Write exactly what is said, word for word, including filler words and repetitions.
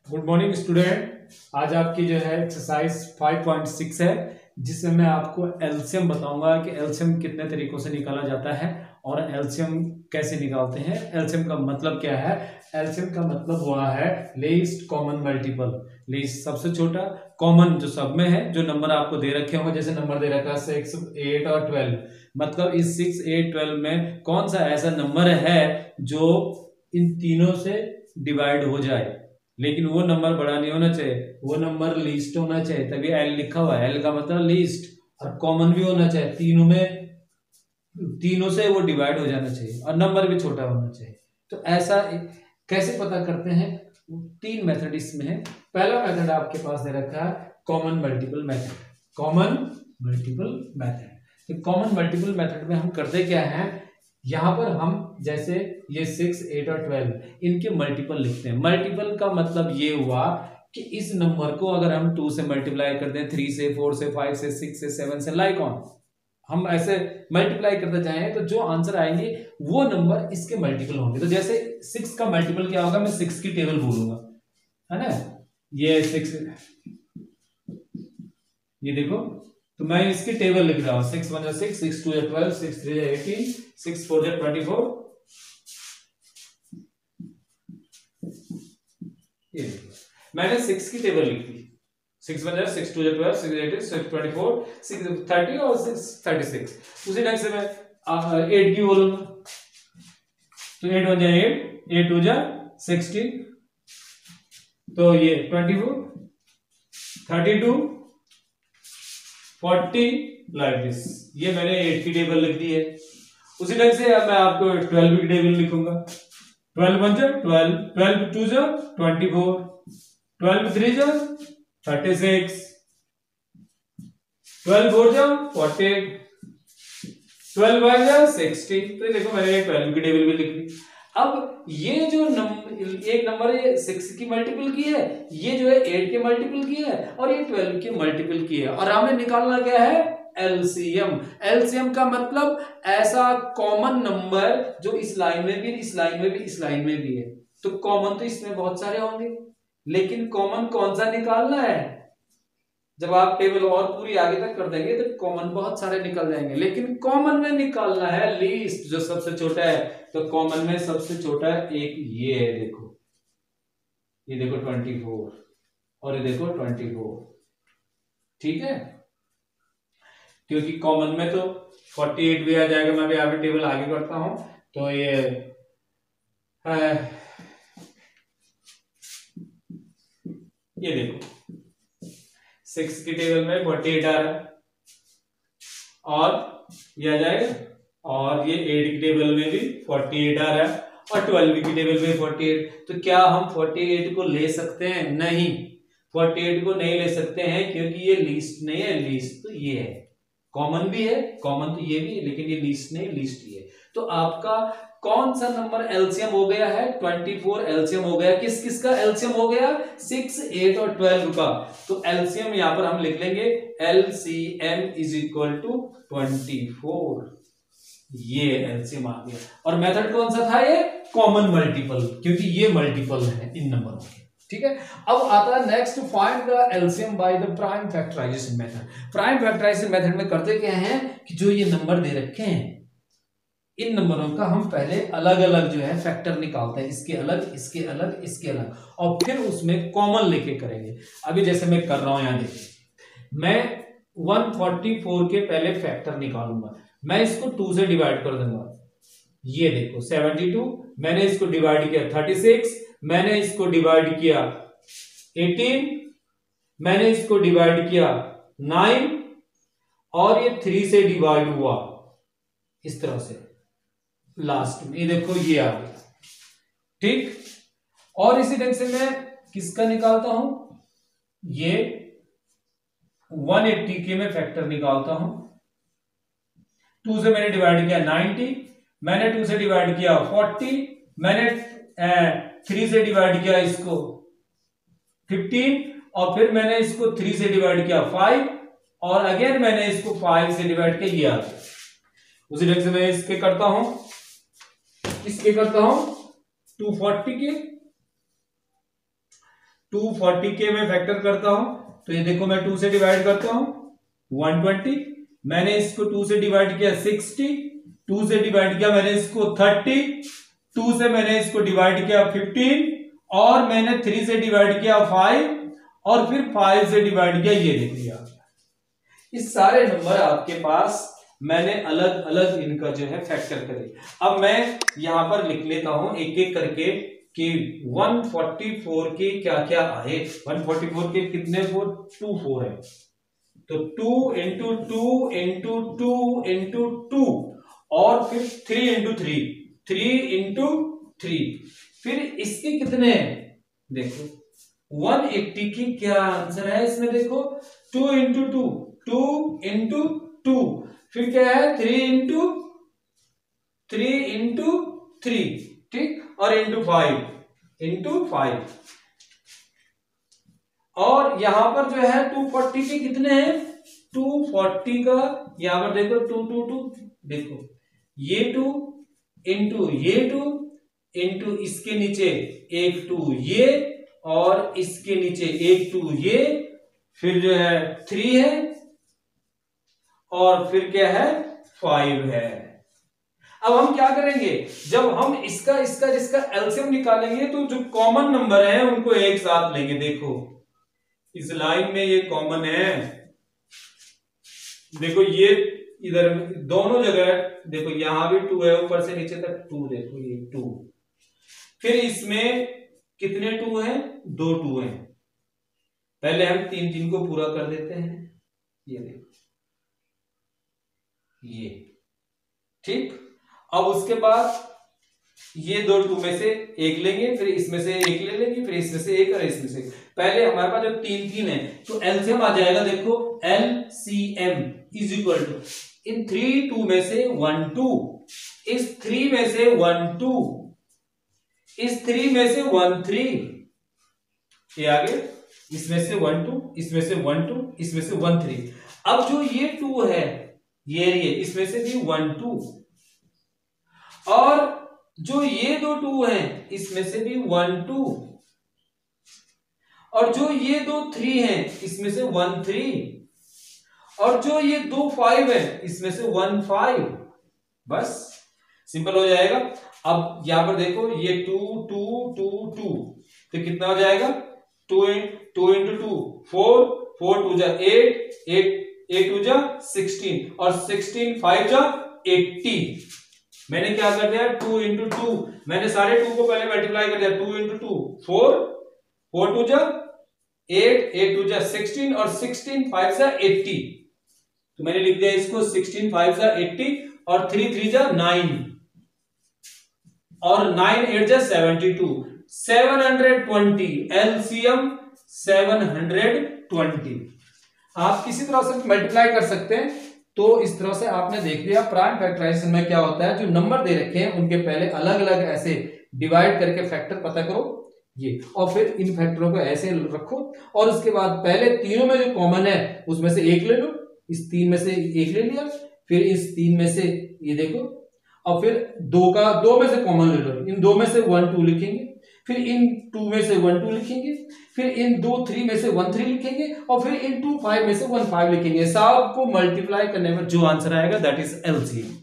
Good morning student. आज आपकी जो है एक्सरसाइज फाइव पॉइंट सिक्स है, जिसमें मैं आपको एलसीएम बताऊंगा कि एलसीएम कितने तरीकों से निकाला जाता है और एलसीएम कैसे निकालते हैं। एलसीएम का मतलब क्या है? एलसीएम का मतलब हुआ है लीस्ट कॉमन मल्टीपल। लीस्ट सबसे छोटा, कॉमन जो सब में है, जो नंबर आपको दे रखे होंगे, जैसे नंबर दे रखा है सिक्स, एट और ट्वेल्व। मतलब इस सिक्स, एट, ट्वेल्व में कौन सा ऐसा नंबर है जो इन तीनों से डिवाइड हो जाए, लेकिन वो नंबर बड़ा नहीं होना चाहिए, वो नंबर लीस्ट होना चाहिए। तभी एल लिखा हुआ है, एल का मतलब लीस्ट, और कॉमन भी होना चाहिए। तीनों में तीनों से वो डिवाइड हो जाना चाहिए और नंबर भी छोटा होना चाहिए। तो ऐसा कैसे पता करते हैं? तीन मेथड इसमें है। पहला मेथड आपके पास दे रखा है common multiple method. Common multiple method तो कॉमन मल्टीपल मेथड में हम करते क्या है, यहां पर हम जैसे ये सिक्स, एट और ट्वेल्व इनके मल्टीपल लिखते हैं। मल्टीपल का मतलब ये हुआ कि इस नंबर को अगर हम टू से मल्टीप्लाई करते हैं, थ्री से, फोर से, फाइव से, सिक्स से, सेवन से, लाइक ऑन, हम ऐसे मल्टीप्लाई करते जाएं तो जो आंसर आएंगे वो नंबर इसके मल्टीपल होंगे। तो जैसे सिक्स का मल्टीपल क्या होगा, मैं सिक्स की टेबल बोलूंगा, है ना। ये सिक्स, ये देखो, तो मैं इसकी टेबल लिख रहा हूं। सिक्स वन जा सिक्स, सिक्स टू जा ट्वेल्व, सिक्स थ्री जा एटीन, सिक्स फोर जा ट्वेंटी फोर। ये देखो मैंने सिक्स की टेबल लिख दी। सिक्स वन जा सिक्स, टू जा twelve, six eighteen, six twenty four, six thirty और सिक्स थर्टी सिक्स। उसी ढंग से मैं एट की बोलूंगा, तो एट वन जा एट, एट टू जा सिक्सटीन, तो ये twenty four, thirty two, forty, like this. ये मैंने एट की टेबल लिख दी है। उसी ढंग से अब मैं आपको ट्वेल्व की टेबल लिखूंगा। ट्वेल्व वन जा ट्वेल्व, ट्वेल्व टू जा ट्वेंटी फोर, ट्वेल्व थ्री जा थर्टी सिक्स, ट्वेल्व फोर जा फोर्टी एट, ट्वेल्व फाइव जा सिक्सटी। तो देखो मैंने ट्वेल्व की टेबल भी लिख दी। अब ये जो नंबर, एक नंबर है सिक्स की मल्टीपल की है, ये जो है एट के मल्टीपल की है, और ये ट्वेल्व के मल्टीपल की है, और हमें निकालना क्या है? एलसीएम। एलसीएम का मतलब ऐसा कॉमन नंबर जो इस लाइन में भी, इस लाइन में भी, इस लाइन में भी है। तो कॉमन तो इसमें बहुत सारे होंगे, लेकिन कॉमन कौन सा निकालना है? जब आप टेबल और पूरी आगे तक कर देंगे तो कॉमन बहुत सारे निकल जाएंगे, लेकिन कॉमन में निकालना है लीस्ट, जो सबसे छोटा है। तो कॉमन में सबसे छोटा एक ये है, देखो, ये देखो ट्वेंटी फोर, और ये देखो ट्वेंटी फोर, ठीक है। क्योंकि कॉमन में तो फोर्टी एट भी आ जाएगा। मैं भी अभी टेबल आगे करता हूं, तो ये है, ये देखो सिक्स की टेबल में फोर्टी एट आ रहा है, और ये आ जाएगा, और ये एट की टेबल में भी फोर्टी एट आ रहा है, और ट्वेल्व की टेबल में फोर्टी एट। तो क्या हम फोर्टी एट को ले सकते हैं? नहीं, फोर्टी एट को नहीं ले सकते हैं, क्योंकि ये लीस्ट नहीं है। लीस्ट तो ये है, कॉमन भी है, कॉमन तो ये भी है, लेकिन ये लीस्ट नहीं, लीस्ट ये है। तो आपका कौन सा नंबर एलसीएम हो गया है? ट्वेंटी फोर एलसीएम हो गया। किस किस का एलसीएम हो गया? सिक्स, एट और ट्वेल्व का। तो एलसीएम यहां पर हम लिख लेंगे, LCM is equal to twenty four. ये एलसीएम आ गया। और मेथड कौन सा था? ये कॉमन मल्टीपल, क्योंकि ये मल्टीपल है इन नंबरों के, ठीक है। अब आता है next, find the LCM by the prime factorisation method. Prime factorisation method में करते क्या है कि जो ये नंबर दे रखे हैं, इन नंबरों का हम पहले अलग अलग जो है फैक्टर निकालते हैं, इसके अलग, इसके अलग, इसके अलग, और फिर उसमें कॉमन लेके करेंगे। अभी जैसे मैं कर रहा हूं, यहां देखिए, मैं वन फोर्टी फोर के पहले फैक्टर निकालूंगा। मैं इसको टू से डिवाइड कर दूंगा। ये देखो सेवेंटी टू, मैंने इसको डिवाइड किया थर्टी सिक्स, मैंने इसको डिवाइड किया एटीन, मैंने इसको डिवाइड किया नाइन, और ये थ्री से डिवाइड हुआ इस तरह से लास्ट में। ये देखो ये आ गया, ठीक। और इसी ढंग से मैं किसका निकालता हूं? ये वन एट्टी के मैं फैक्टर निकालता हूं। टू से मैंने डिवाइड किया नाइन्टी, मैंने टू से डिवाइड किया फोर्टी, मैंने थ्री से डिवाइड किया इसको फिफ्टीन, और फिर मैंने इसको थ्री से डिवाइड किया फाइव, और अगेन मैंने इसको फाइव से डिवाइड किया, ये आ गया। उसी ढंग से मैं इसके करता हूं, इसके करता हूं टू फोर्टी के, टू फोर्टी के मैं फैक्टर करता हूं तो ये देखो मैं टू से डिवाइड करता हूं वन ट्वेंटी, मैंने इसको टू से डिवाइड किया सिक्सटी, टू से डिवाइड किया मैंने इसको थर्टी, टू से मैंने इसको डिवाइड किया फिफ्टीन, और मैंने थ्री से डिवाइड किया फाइव, और फिर फाइव से डिवाइड किया, ये देखिए आ गया। इस सारे नंबर आपके पास मैंने अलग अलग इनका जो है फैक्टर करे। अब मैं यहां पर लिख लेता हूं एक एक करके कि वन फोर्टी फोर के क्या क्या आए। वन फोर्टी फोर के कितने फोर? टू फोर है, तो two into two into two into two, और फिर three into three, three into three, फिर इसके कितने हैं देखो वन एट्टी की क्या आंसर है इसमें देखो, two into two, two into two, फिर क्या है three into three into three, ठीक, और इंटू फाइव इंटू फाइव, और यहां पर जो है टू फोर्टी के कितने हैं, टू फोर्टी का यहां पर देखो टू टू टू, देखो ये टू इंटू ये टू इंटू इसके नीचे एक टू ये, और इसके नीचे एक टू ये, फिर जो है थ्री है, और फिर क्या है फाइव है। अब हम क्या करेंगे, जब हम इसका इसका जिसका एलसीएम निकालेंगे तो जो कॉमन नंबर है उनको एक साथ लेंगे। देखो इस लाइन में ये कॉमन है, देखो ये इधर दोनों जगह देखो, यहां भी टू है, ऊपर से नीचे तक टू, देखो ये टू, फिर इसमें कितने टू हैं, दो टू हैं। पहले हम तीन तीन को पूरा कर देते हैं, ये देखो ये, ठीक। अब उसके बाद ये दो टू में से एक लेंगे, फिर इसमें से एक ले लेंगे, फिर इसमें से एक और इसमें से, पहले हमारे पास जो तीन तीन है तो एलसीएम आ जाएगा, देखो एलसीएम इज इक्वल टू, इन थ्री टू में से वन टू, इस थ्री में से वन टू, इस थ्री में से वन थ्री, ये आगे इसमें से वन टू, इसमें से वन टू, इसमें से वन थ्री। अब जो ये टू है ये ये इसमें से भी वन टू, और जो ये दो टू हैं इसमें से भी वन टू, और जो ये दो थ्री हैं इसमें से वन थ्री, और जो ये दो फाइव है इसमें से वन फाइव। बस सिंपल हो जाएगा। अब यहां पर देखो ये टू टू टू टू, तो कितना हो जाएगा, two two into two four, four two जा एट, एट एट टू जा सिक्सटीन, और सिक्सटीन फाइव जा एट्टी। मैंने क्या कर दिया, टू इंटू टू, मैंने सारे टू को पहले मल्टीप्लाई कर दिया, two into two four, four two जा एट, एट टू जा सिक्सटीन, और सिक्सटीन फाइव जा एट्टी, तो मैंने लिख दिया इसको सिक्सटीन फाइव जा एट्टी, और थ्री थ्री जा नाइन, और नाइन एट जा seventy two, seven hundred twenty, LCM seven hundred twenty. आप किसी तरह से मल्टीप्लाई कर सकते हैं। तो इस तरह से आपने देख लिया प्राइम फैक्टराइजेशन में क्या होता है, जो नंबर दे रखे हैं उनके पहले अलग अलग ऐसे डिवाइड करके फैक्टर पता करो ये, और फिर इन फैक्टरों को ऐसे रखो, और उसके बाद पहले तीनों में जो कॉमन है उसमें से एक ले लो, इस तीन में से एक ले लिया, फिर इस तीन में से ये देखो, और फिर दो का दो में से कॉमन ले लो, इन दो में से वन टू लिखेंगे, फिर इन टू में से वन टू लिखेंगे, फिर इन दो थ्री में से वन थ्री लिखेंगे, और फिर इन टू फाइव में से वन फाइव लिखेंगे। सबको मल्टीप्लाई करने पर जो आंसर आएगा दैट इज एलसीएम।